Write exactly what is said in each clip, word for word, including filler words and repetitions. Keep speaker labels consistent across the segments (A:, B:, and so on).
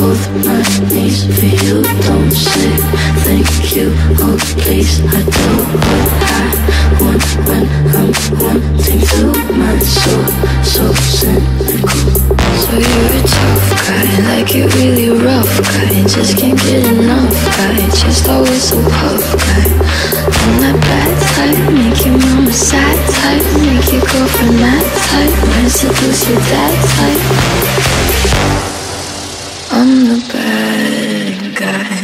A: both my knees for you. Don't say thank you, oh please. I do what I want when I'm wanting to. My soul, so cynical. So you're a tough guy, like it really rough guy. Just can't get enough guy, just always so puff guy. I'm that bad type, make your mama sad type, make your girlfriend that type, might seduce your dad type. I'm the bad guy.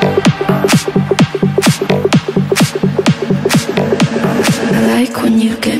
B: When you get